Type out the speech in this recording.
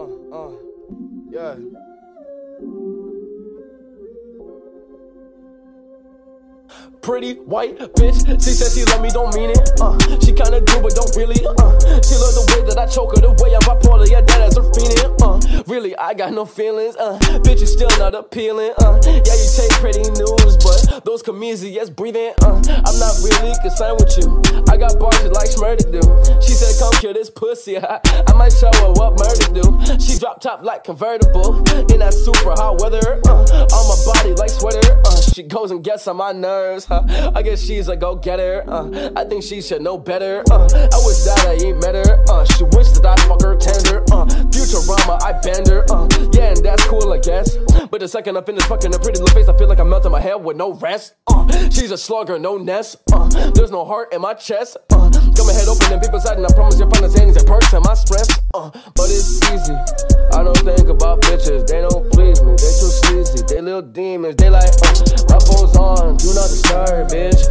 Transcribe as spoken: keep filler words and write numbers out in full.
uh, uh, yeah. Pretty white bitch, she said she love me, don't mean it. Uh, she kinda do, but don't really. Uh, she love the way that I choke her, the way I'm bipolar. Yeah, that as a feeling. Uh, really, I got no feelings. Uh, bitch, you still not appealing. Uh, yeah, you take pretty news, but those comedians breathing. Uh, I'm not really concerned with you. I got bars just like Smurdy do. She said, come kill this pussy. I, I might show her what murder do. She drop top like convertible in that super hot weather. Uh, on my body like sweater. Uh, she goes and gets on my nerves. Huh? I guess she's a go-getter. Uh, I think she should know better. Uh, I wish that I ain't met her. Uh, she wish that I fuck her tender. Uh, Futurama, I bend her. Uh, yeah, and that's cool, I guess. But the second I finish fucking her pretty little face, I feel like I'm melting my head with no rest. Uh, she's a slugger, no nest. Uh, there's no heart in my chest. Uh, got my head open and people side, and I promise you'll find the sands and perks in my stress. Uh, but it's easy. I don't think about bitches. They don't please me. They too sleazy. They little demons. They like, uh, my phone's on. Do not disturb, bitch.